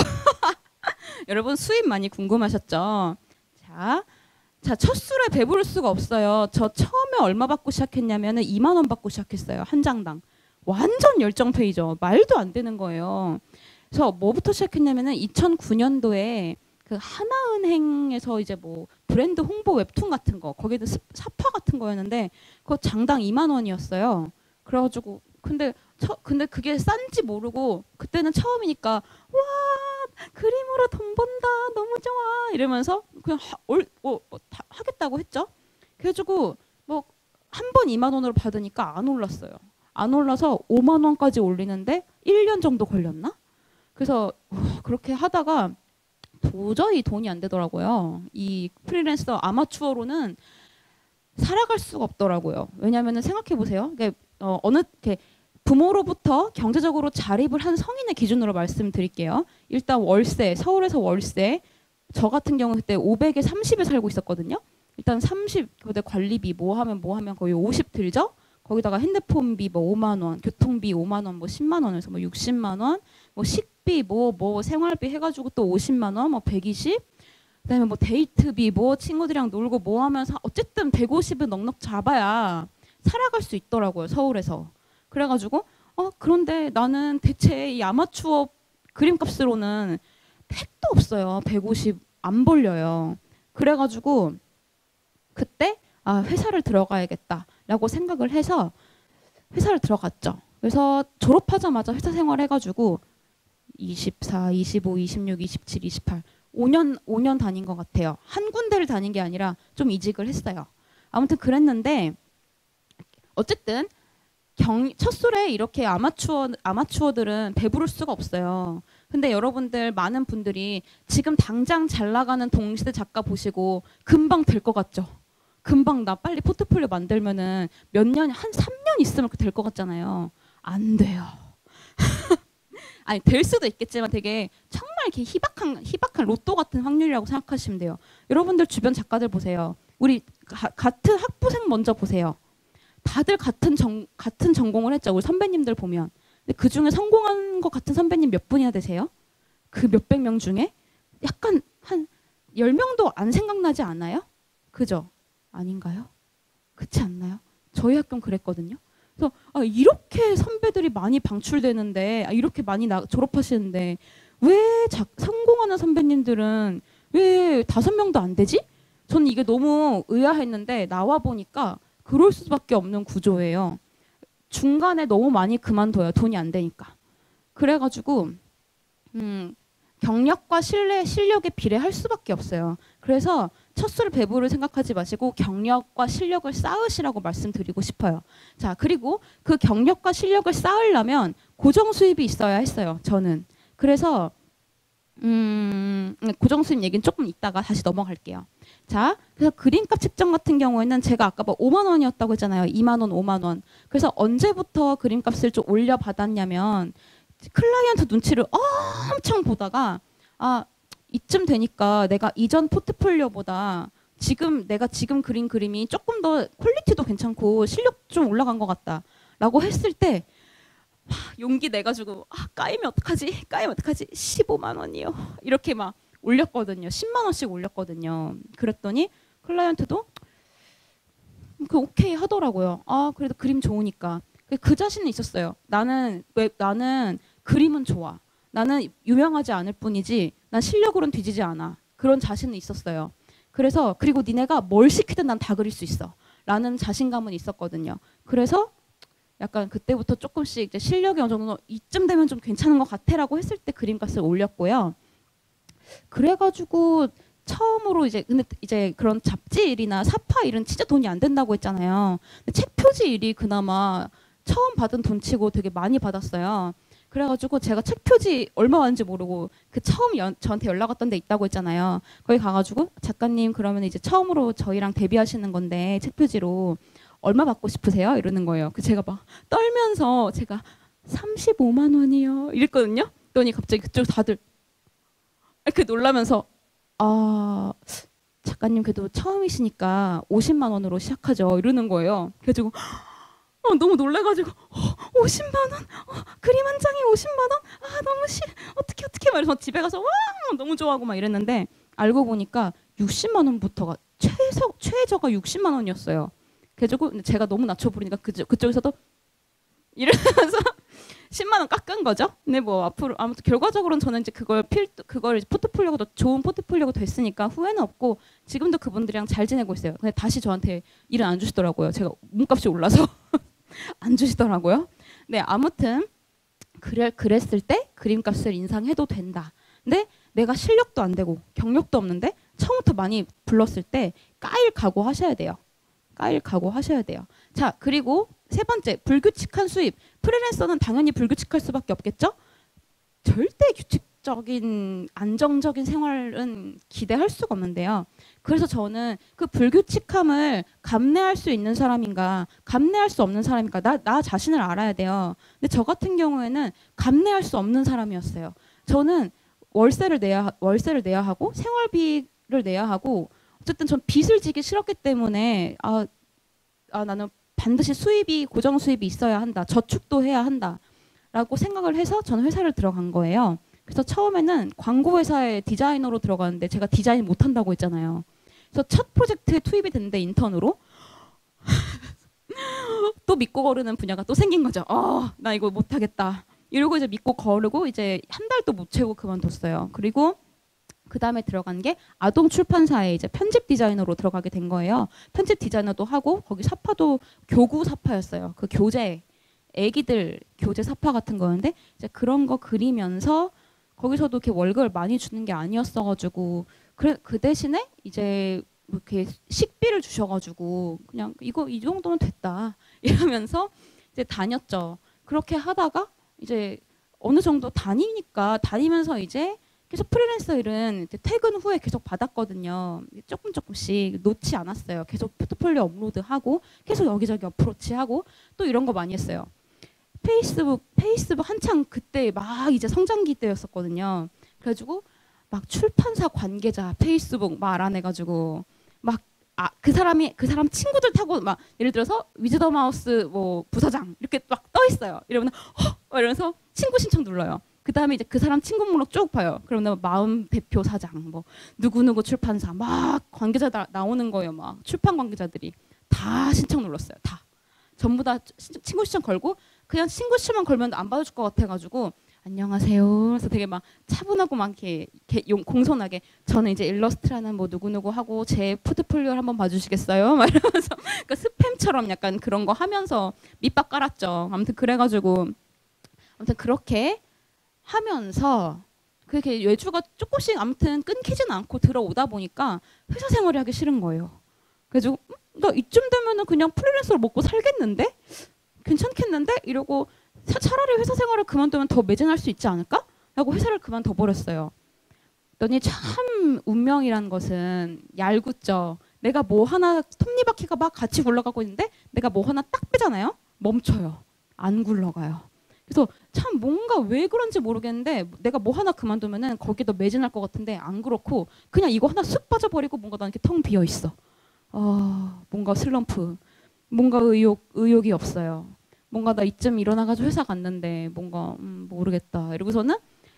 Speaker 1: 여러분 수입 많이 궁금하셨죠? 자. 자, 첫 술에 배부를 수가 없어요. 저 처음에 얼마 받고 시작했냐면은 이만 원 받고 시작했어요. 한 장당. 완전 열정페이죠. 말도 안 되는 거예요. 그래서 뭐부터 시작했냐면은 이천구 년도에 그 하나은행에서 이제 뭐 브랜드 홍보 웹툰 같은 거, 거기도 사파 같은 거였는데 그거 장당 이만 원이었어요. 그래가지고 근데 처, 근데 그게 싼지 모르고 그때는 처음이니까 와 그림으로 돈 번다 너무 좋아 이러면서 그냥 하, 올, 어, 어, 다, 하겠다고 했죠. 그래가지고 뭐 한 번 이만 원으로 받으니까 안 올랐어요. 안 올라서 오만 원까지 올리는데 일 년 정도 걸렸나? 그래서 어, 그렇게 하다가 도저히 돈이 안 되더라고요. 이 프리랜서 아마추어로는 살아갈 수가 없더라고요. 왜냐하면 생각해 보세요. 어, 어느 이렇게 부모로부터 경제적으로 자립을 한 성인의 기준으로 말씀드릴게요. 일단 월세, 서울에서 월세. 저 같은 경우 그때 오백에 삼십에 살고 있었거든요. 일단 삼십, 그때 관리비 뭐 하면 뭐 하면 거의 오십 들죠? 거기다가 핸드폰비 뭐 오만 원, 교통비 오만 원, 뭐 십만 원에서 뭐 육십만 원, 뭐 식비 뭐 뭐 생활비 해가지고 또 오십만 원, 뭐 백이십. 그다음에 뭐 데이트비 뭐 친구들이랑 놀고 뭐 하면서 어쨌든 백오십은 넉넉 잡아야 살아갈 수 있더라고요. 서울에서. 그래가지고 어 그런데 나는 대체 이 아마추어 그림값으로는 택도 없어요. 백오십 안 벌려요. 그래가지고 그때 아 회사를 들어가야겠다라고 생각을 해서 회사를 들어갔죠. 그래서 졸업하자마자 회사 생활해가지고 이십사, 이십오, 이십육, 이십칠, 이십팔 오 년 오 년 다닌 것 같아요. 한 군데를 다닌 게 아니라 좀 이직을 했어요. 아무튼 그랬는데 어쨌든 경, 첫 술에 이렇게 아마추어, 아마추어들은 배부를 수가 없어요. 근데 여러분들 많은 분들이 지금 당장 잘 나가는 동시대 작가 보시고 금방 될 것 같죠? 금방 나 빨리 포트폴리오 만들면은 몇 년, 한 삼 년 있으면 될 것 같잖아요. 안 돼요. 아니 될 수도 있겠지만 되게 정말 이렇게 희박한, 희박한 로또 같은 확률이라고 생각하시면 돼요. 여러분들 주변 작가들 보세요. 우리 가, 같은 학부생 먼저 보세요. 다들 같은 전 같은 전공을 했죠. 우리 선배님들 보면. 근데 그 중에 성공한 것 같은 선배님 몇 분이나 되세요? 그 몇백 명 중에 약간 한 열 명도 안 생각나지 않아요? 그죠? 아닌가요? 그렇지 않나요? 저희 학교는 그랬거든요. 그래서 아, 이렇게 선배들이 많이 방출되는데, 아, 이렇게 많이 나, 졸업하시는데 왜 자, 성공하는 선배님들은 왜 다섯 명도 안 되지? 저는 이게 너무 의아했는데 나와 보니까 그럴 수밖에 없는 구조예요. 중간에 너무 많이 그만둬요. 돈이 안 되니까. 그래가지고 음, 경력과 실내, 실력에 비례할 수밖에 없어요. 그래서 첫술 배부를 생각하지 마시고 경력과 실력을 쌓으시라고 말씀드리고 싶어요. 자, 그리고 그 경력과 실력을 쌓으려면 고정 수입이 있어야 했어요. 저는. 그래서 음, 고정 수입 얘기는 조금 이따가 다시 넘어갈게요. 자, 그래서 그림값 책정 같은 경우에는 제가 아까 뭐 오만 원이었다고 했잖아요. 이만 원, 오만 원. 그래서 언제부터 그림값을 좀 올려받았냐면 클라이언트 눈치를 엄청 보다가 아, 이쯤 되니까 내가 이전 포트폴리오보다 지금 내가 지금 그린 그림이 조금 더 퀄리티도 괜찮고 실력 좀 올라간 것 같다 라고 했을 때 하, 용기 내가지고 아, 까이면 어떡하지? 까이면 어떡하지? 십오만 원이요. 이렇게 막 올렸거든요. 십만 원씩 올렸거든요. 그랬더니 클라이언트도 그 오케이 하더라고요. 아, 그래도 그림 좋으니까. 그 자신은 있었어요. 나는 왜 나는 그림은 좋아. 나는 유명하지 않을 뿐이지 난 실력으로는 뒤지지 않아. 그런 자신은 있었어요. 그래서 그리고 니네가 뭘 시키든 난 다 그릴 수 있어. 라는 자신감은 있었거든요. 그래서 약간 그때부터 조금씩 이제 실력이 어느 정도 이쯤 되면 좀 괜찮은 것 같아라고 했을 때 그림값을 올렸고요. 그래가지고 처음으로 이제 근데 이제 그런 잡지 일이나 사파 일은 진짜 돈이 안 된다고 했잖아요. 근데 책 표지 일이 그나마 처음 받은 돈치고 되게 많이 받았어요. 그래가지고 제가 책 표지 얼마 왔는지 모르고 그 처음 연, 저한테 연락 왔던 데 있다고 했잖아요. 거기 가가지고 작가님 그러면 이제 처음으로 저희랑 데뷔하시는 건데 책 표지로 얼마 받고 싶으세요? 이러는 거예요. 그 제가 막 떨면서 제가 삼십오만 원이요 이랬거든요. 그랬더니 갑자기 그쪽 다들 이렇게 놀라면서 아 작가님 그래도 처음이시니까 오십만 원으로 시작하죠 이러는 거예요. 그래가지고 어, 너무 놀라가지고 어, 오십만 원? 어, 그림 한 장에 오십만 원? 아 너무 싫 어떻게 어떻게 말해서 집에 가서 와 너무 좋아하고 막 이랬는데 알고 보니까 육십만 원부터가 최소 최저가 육십만 원이었어요. 그래가지고 제가 너무 낮춰 부르니까 그쪽, 그쪽에서도 이러면서 십만 원 깎은 거죠. 근데 뭐 앞으로 아무튼 결과적으로는 저는 이제 그걸 필 그걸 포트폴리오가 더 좋은 포트폴리오가 됐으니까 후회는 없고 지금도 그분들이랑 잘 지내고 있어요. 근데 다시 저한테 일은 안 주시더라고요. 제가 몸값이 올라서 안 주시더라고요. 네, 아무튼 그래, 그랬을 때 그림값을 인상해도 된다. 근데 내가 실력도 안 되고 경력도 없는데 처음부터 많이 불렀을 때 까일 각오 하셔야 돼요. 까일 각오 하셔야 돼요. 자, 그리고 세 번째, 불규칙한 수입. 프리랜서는 당연히 불규칙할 수밖에 없겠죠? 절대 규칙적인 안정적인 생활은 기대할 수가 없는데요. 그래서 저는 그 불규칙함을 감내할 수 있는 사람인가 감내할 수 없는 사람인가 나, 나 자신을 알아야 돼요. 근데 저 같은 경우에는 감내할 수 없는 사람이었어요. 저는 월세를 내야, 월세를 내야 하고 생활비를 내야 하고 어쨌든 전 빚을 지기 싫었기 때문에 아, 아 나는 반드시 수입이 고정 수입이 있어야 한다. 저축도 해야 한다. 라고 생각을 해서 저는 회사를 들어간 거예요. 그래서 처음에는 광고 회사에 디자이너로 들어갔는데 제가 디자인 못한다고 했잖아요. 그래서 첫 프로젝트에 투입이 됐는데 인턴으로 또 믿고 거르는 분야가 또 생긴 거죠. 어, 나 이거 못하겠다. 이러고 이제 믿고 거르고 이제 한 달도 못 채우고 그만뒀어요. 그리고 그 다음에 들어간 게 아동 출판사에 이제 편집 디자이너로 들어가게 된 거예요. 편집 디자이너도 하고 거기 사파도 교구 사파였어요. 그 교재, 애기들 교재 사파 같은 거였는데 이제 그런 거 그리면서 거기서도 이렇게 월급을 많이 주는 게 아니었어가지고 그래, 그 대신에 이제 이렇게 식비를 주셔가지고 그냥 이거 이 정도면 됐다 이러면서 이제 다녔죠. 그렇게 하다가 이제 어느 정도 다니니까 다니면서 이제 계속 프리랜서 일은 퇴근 후에 계속 받았거든요. 조금 조금씩 놓지 않았어요. 계속 포트폴리오 업로드하고 계속 여기저기 어프로치하고 또 이런 거 많이 했어요. 페이스북 페이스북 한창 그때 막 이제 성장기 때였었거든요. 그래가지고 막 출판사 관계자 페이스북 막 알아내가지고 막 아, 그 사람이 그 사람 친구들 타고 막 예를 들어서 위즈더 마우스 뭐 부사장 이렇게 막 떠 있어요. 이러면 허 이러면서 친구 신청 눌러요. 그 다음에 이제 그 사람 친구 목록 쭉 봐요. 그러면 마음 대표 사장, 뭐 누구누구 출판사 막 관계자 다 나오는 거예요. 막 출판 관계자들이 다 신청 눌렀어요. 다 전부 다 친구 시청 걸고 그냥 친구 시청만 걸면 안 받아줄 것 같아가지고 안녕하세요. 그래서 되게 막 차분하고 막 이렇게, 이렇게 용, 공손하게 저는 이제 일러스트라는 뭐 누구누구 하고 제 포트폴리오를 한번 봐주시겠어요? 막 이러면서 그러니까 스팸처럼 약간 그런 거 하면서 밑밥 깔았죠. 아무튼 그래가지고 아무튼 그렇게 하면서 그렇게 외주가 조금씩 아무튼 끊기진 않고 들어오다 보니까 회사 생활이 하기 싫은 거예요. 그래서 음, 나 이쯤 되면은 그냥 프리랜서로 먹고 살겠는데? 괜찮겠는데? 이러고 차, 차라리 회사 생활을 그만두면 더 매진할 수 있지 않을까? 라고 회사를 그만둬 버렸어요. 그랬더니 참 운명이라는 것은 얄궂죠. 내가 뭐 하나 톱니바퀴가 막 같이 굴러가고 있는데 내가 뭐 하나 딱 빼잖아요. 멈춰요. 안 굴러가요. 그래서 참 뭔가 왜 그런지 모르겠는데 내가 뭐 하나 그만두면은 거기에 더 매진할 것 같은데 안 그렇고 그냥 이거 하나 쑥 빠져버리고 뭔가 난 이렇게 텅 비어 있어. 아, 뭔가 슬럼프, 뭔가 의욕, 의욕이 없어요. 뭔가 나 이쯤 일어나가지고 회사 갔는데 뭔가 음, 모르겠다. 이러고서는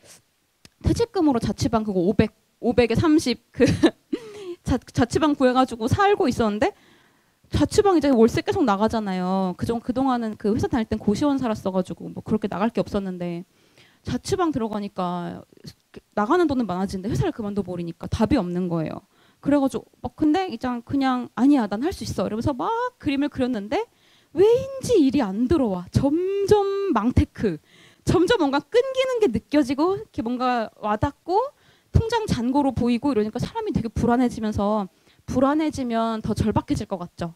Speaker 1: 퇴직금으로 자취방 그거 오백, 오백에 삼십 그 자, 자취방 구해가지고 살고 있었는데 자취방 이제 월세 계속 나가잖아요. 그전 그동안은 그 회사 다닐 땐 고시원 살았어가지고 뭐 그렇게 나갈 게 없었는데 자취방 들어가니까 나가는 돈은 많아지는데 회사를 그만둬 버리니까 답이 없는 거예요. 그래가지고 막 근데 이제 그냥 아니야 난 할 수 있어 이러면서 막 그림을 그렸는데 왜인지 일이 안 들어와. 점점 망테크. 점점 뭔가 끊기는 게 느껴지고 이렇게 뭔가 와닿고 통장 잔고로 보이고 이러니까 사람이 되게 불안해지면서 불안해지면 더 절박해질 것 같죠?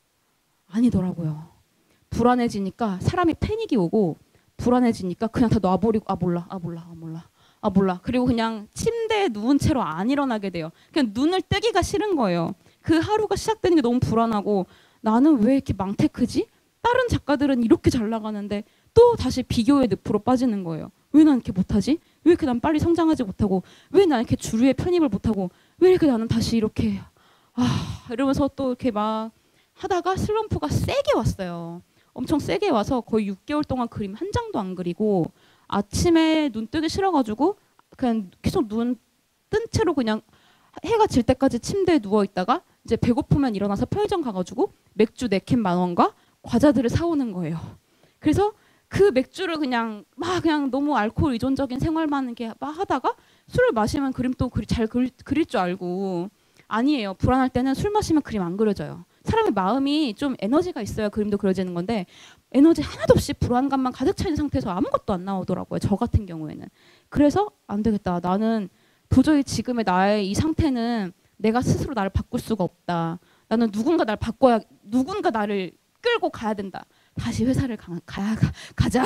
Speaker 1: 아니더라고요. 불안해지니까 사람이 패닉이 오고 불안해지니까 그냥 다 놔버리고 아 몰라 아 몰라 아 몰라 아 몰라 그리고 그냥 침대에 누운 채로 안 일어나게 돼요. 그냥 눈을 뜨기가 싫은 거예요. 그 하루가 시작되는 게 너무 불안하고 나는 왜 이렇게 망테크지? 다른 작가들은 이렇게 잘 나가는데 또 다시 비교의 늪으로 빠지는 거예요. 왜 난 이렇게 못하지? 왜 이렇게 난 빨리 성장하지 못하고 왜 난 이렇게 주류에 편입을 못하고 왜 이렇게 나는 다시 이렇게 아 이러면서 또 이렇게 막 하다가 슬럼프가 세게 왔어요. 엄청 세게 와서 거의 육 개월 동안 그림 한 장도 안 그리고 아침에 눈 뜨기 싫어가지고 그냥 계속 눈 뜬 채로 그냥 해가 질 때까지 침대에 누워 있다가 이제 배고프면 일어나서 편의점 가가지고 맥주 네 캔 만 원과 과자들을 사오는 거예요. 그래서 그 맥주를 그냥 막 그냥 너무 알코올 의존적인 생활만 이렇게 막 하다가 술을 마시면 그림 또 잘 그릴, 그릴 줄 알고 아니에요. 불안할 때는 술 마시면 그림 안 그려져요. 사람의 마음이 좀 에너지가 있어야 그림도 그려지는 건데 에너지 하나도 없이 불안감만 가득 차 있는 상태에서 아무것도 안 나오더라고요. 저 같은 경우에는. 그래서 안 되겠다. 나는 도저히 지금의 나의 이 상태는 내가 스스로 나를 바꿀 수가 없다. 나는 누군가 나를 바꿔야 누군가 나를 끌고 가야 된다. 다시 회사를 가, 가야 가, 가자.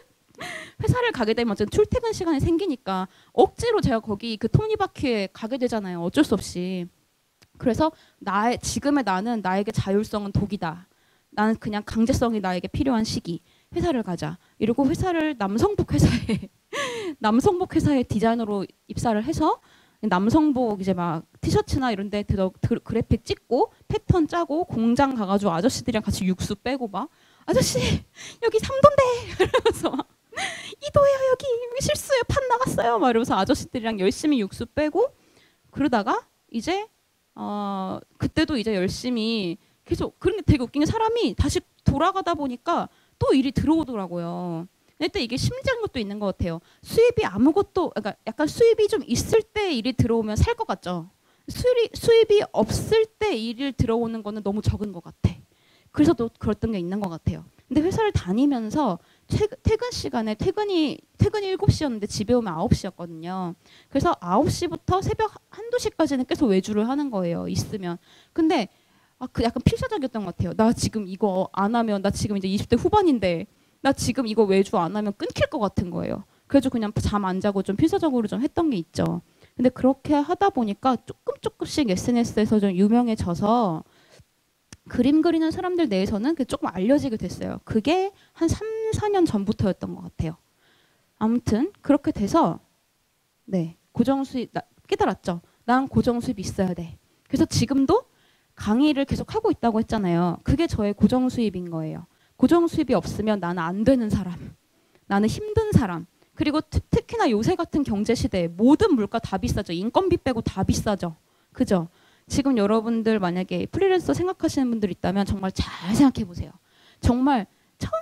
Speaker 1: 회사를 가게 되면 어쨌든 출퇴근 시간이 생기니까 억지로 제가 거기 그 톱니바퀴에 가게 되잖아요. 어쩔 수 없이. 그래서 나의 지금의 나는 나에게 자율성은 독이다. 나는 그냥 강제성이 나에게 필요한 시기. 회사를 가자. 이러고 회사를 남성복 회사에 남성복 회사에 디자이너로 입사를 해서 남성복 이제 막 티셔츠나 이런 데 들어 그래픽 찍고 패턴 짜고 공장 가가지고 아저씨들이랑 같이 육수 빼고 막 아저씨 여기 삼 도인데 이러면서 막 이 도예요 여기 실수예요 판 나갔어요 막 이러면서 아저씨들이랑 열심히 육수 빼고 그러다가 이제 어 그때도 이제 열심히 계속 그런 게 되게 웃긴 게 사람이 다시 돌아가다 보니까 또 일이 들어오더라고요. 근데 이게 심리적인 것도 있는 것 같아요. 수입이 아무것도 그러니까 약간 수입이 좀 있을 때 일이 들어오면 살 것 같죠. 수입이 수입이 없을 때 일이 들어오는 거는 너무 적은 것 같아. 그래서 또 그랬던 게 있는 것 같아요. 근데 회사를 다니면서 퇴근, 퇴근 시간에 퇴근이 퇴근이 일곱 시였는데 집에 오면 아홉 시였거든요. 그래서 아홉 시부터 새벽 한두 시까지는 계속 외주를 하는 거예요. 있으면. 근데 아, 그 약간 필사적이었던 것 같아요. 나 지금 이거 안 하면 나 지금 이제 이십 대 후반인데 나 지금 이거 외주 안 하면 끊길 것 같은 거예요. 그래서 그냥 잠 안 자고 좀 필사적으로 좀 했던 게 있죠. 근데 그렇게 하다 보니까 조금 조금씩 에스엔에스에서 좀 유명해져서 그림 그리는 사람들 내에서는 조금 알려지게 됐어요. 그게 한 삼, 사 년 전부터였던 것 같아요. 아무튼 그렇게 돼서 네 고정 수입 나, 깨달았죠. 난 고정 수입이 있어야 돼. 그래서 지금도 강의를 계속 하고 있다고 했잖아요. 그게 저의 고정 수입인 거예요. 고정 수입이 없으면 나는 안 되는 사람, 나는 힘든 사람. 그리고 특, 특히나 요새 같은 경제 시대에 모든 물가 다 비싸죠. 인건비 빼고 다 비싸죠. 그죠? 지금 여러분들 만약에 프리랜서 생각하시는 분들 있다면 정말 잘 생각해 보세요. 정말 정말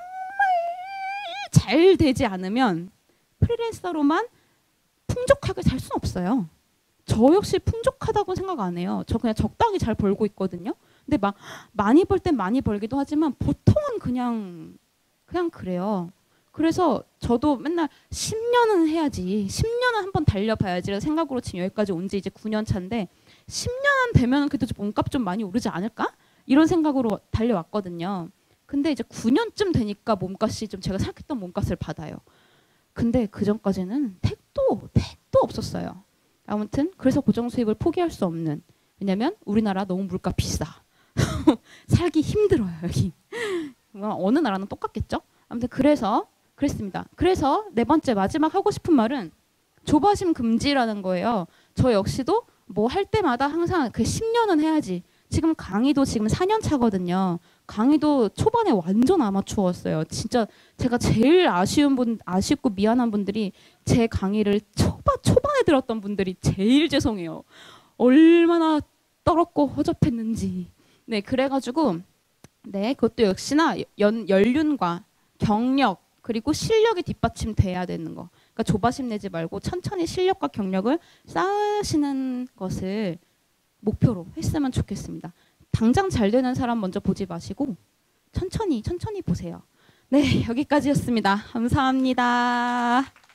Speaker 1: 잘 되지 않으면 프리랜서로만 풍족하게 살 수는 없어요. 저 역시 풍족하다고 생각 안 해요. 저 그냥 적당히 잘 벌고 있거든요. 근데 막 많이 벌 땐 많이 벌기도 하지만 보통은 그냥 그냥 그래요. 그래서 저도 맨날 십 년은 해야지, 십 년은 한번 달려봐야지 생각으로 지금 여기까지 온 지 이제 구 년 차인데 십 년 되면 그래도 몸값 좀 많이 오르지 않을까? 이런 생각으로 달려왔거든요. 근데 이제 구 년쯤 되니까 몸값이 좀 제가 생각했던 몸값을 받아요. 근데 그 전까지는 택도 택도 없었어요. 아무튼 그래서 고정 수입을 포기할 수 없는. 왜냐면 우리나라 너무 물가 비싸. 살기 힘들어요 여기. 어느 나라는 똑같겠죠? 아무튼 그래서 그랬습니다. 그래서 네 번째 마지막 하고 싶은 말은 조바심 금지라는 거예요. 저 역시도 뭐 할 때마다 항상 그 십 년은 해야지. 지금 강의도 지금 사 년 차거든요. 강의도 초반에 완전 아마추어였어요. 진짜 제가 제일 아쉬운 분, 아쉽고 미안한 분들이 제 강의를 초반, 초반에 들었던 분들이 제일 죄송해요. 얼마나 떨었고 허접했는지. 네, 그래가지고 네, 그것도 역시나 연, 연륜과 경력 그리고 실력이 뒷받침돼야 되는 거. 그러니까 조바심 내지 말고 천천히 실력과 경력을 쌓으시는 것을 목표로 했으면 좋겠습니다. 당장 잘 되는 사람 먼저 보지 마시고 천천히 천천히 보세요. 네, 여기까지였습니다. 감사합니다.